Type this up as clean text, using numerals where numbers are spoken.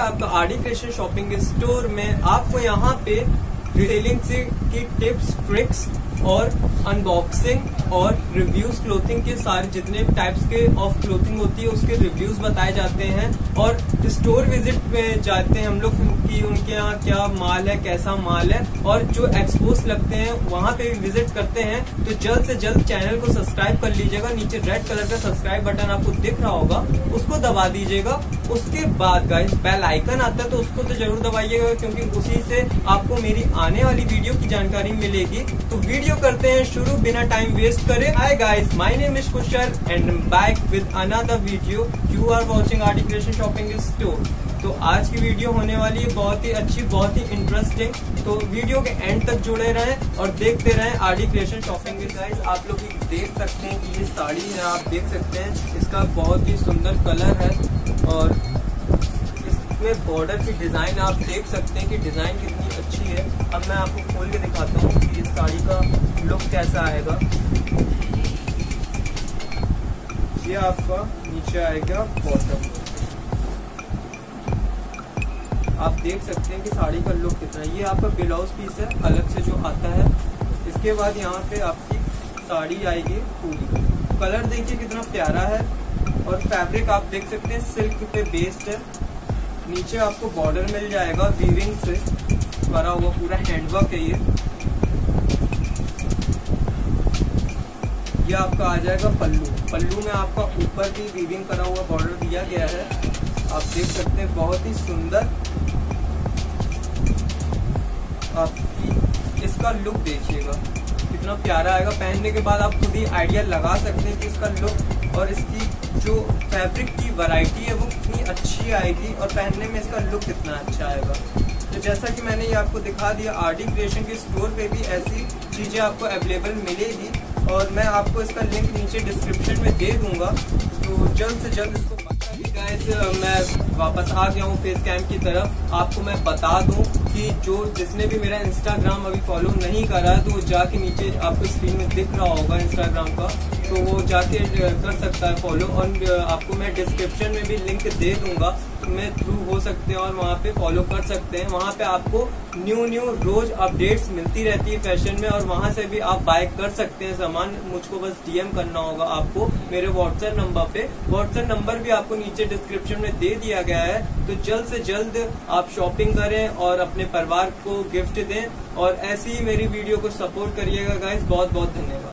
आपका RD creation shopping store में आपको यहाँ पे रिटेलिंग से की टिप्स, ट्रिक्स और अनबॉक्सिंग और रिव्यूज, क्लोथिंग के सारे जितने टाइप्स के ऑफ क्लोथिंग होती है उसके रिव्यूज बताए जाते हैं। और स्टोर विजिट में जाते हैं हम लोग कि उनके यहाँ क्या माल है, कैसा माल है, और जो एक्सपोज लगते हैं वहां पे भी विजिट करते हैं। तो जल्द से जल्द चैनल को सब्सक्राइब कर लीजिएगा। नीचे रेड कलर का सब्सक्राइब बटन आपको दिख रहा होगा, उसको दबा दीजिएगा। उसके बाद गाइस बेल आइकन आता है तो उसको तो जरूर दबाइएगा, क्योंकि उसी से आपको मेरी आने वाली वीडियो की जानकारी मिलेगी। तो वीडियो करते हैं शुरू बिना टाइम वेस्ट करे। Hi guys, my name is Kushal and back with another video. You are watching RD creation shopping store. तो आज की वीडियो होने वाली है बहुत ही अच्छी, बहुत ही इंटरेस्टिंग। तो वीडियो के एंड तक जुड़े रहें और देखते रहें आरडी क्रिएशन शॉपिंग। गाइस आप लोग देख सकते हैं कि ये साड़ी है, आप देख सकते हैं इसका बहुत ही सुंदर कलर है और इसमें बॉर्डर की डिजाइन आप देख सकते हैं कि डिजाइन कितनी अच्छी है। अब मैं आपको खोल के दिखाता हूँ कि इस साड़ी का लुक कैसा आएगा। ये आपका नीचे आएगा बॉटम, आप देख सकते हैं कि साड़ी का लुक कितना है। ये आपका ब्लाउज पीस है अलग से जो आता है। इसके बाद यहाँ पे आपकी साड़ी आएगी पूरी। कलर देखिए कितना प्यारा है और फैब्रिक आप देख सकते हैं सिल्क पे बेस्ड है। नीचे आपको बॉर्डर मिल जाएगा वीविंग से भरा हुआ, पूरा हैंडवर्क है ये आपका आ जाएगा पल्लू। पल्लू में आपका ऊपर भी वीविंग करा हुआ बॉर्डर दिया गया है, आप देख सकते हैं बहुत ही सुंदर। आपकी इसका लुक देखिएगा कितना प्यारा आएगा। पहनने के बाद आप खुद ही आइडिया लगा सकते हैं कि इसका लुक और इसकी जो फैब्रिक की वैरायटी है वो कितनी अच्छी आएगी और पहनने में इसका लुक कितना अच्छा आएगा। तो जैसा कि मैंने ये आपको दिखा दिया, आरडी क्रिएशन के स्टोर पे भी ऐसी चीजें आपको अवेलेबल मिलेगी और मैं आपको इसका लिंक नीचे डिस्क्रिप्शन में दे दूंगा। तो जल्द से जल्द इसको गाइस मैं वापस आ गया हूँ फेस कैम की तरफ। आपको मैं बता दूं कि जो जिसने भी मेरा इंस्टाग्राम अभी फॉलो नहीं करा है तो वो जाके नीचे आपको स्क्रीन में दिख रहा होगा इंस्टाग्राम का, तो वो जाके कर सकता है फॉलो। और आपको मैं डिस्क्रिप्शन में भी लिंक दे दूंगा, में थ्रू हो सकते हैं और वहाँ पे फॉलो कर सकते हैं। वहाँ पे आपको न्यू रोज अपडेट्स मिलती रहती है फैशन में और वहाँ से भी आप बाय कर सकते हैं सामान। मुझको बस डीएम करना होगा आपको मेरे व्हाट्सएप नंबर पे। व्हाट्सएप नंबर भी आपको नीचे डिस्क्रिप्शन में दे दिया गया है। तो जल्द से जल्द आप शॉपिंग करें और अपने परिवार को गिफ्ट दें और ऐसी ही मेरी वीडियो को सपोर्ट करिएगा गाइस। बहुत बहुत धन्यवाद।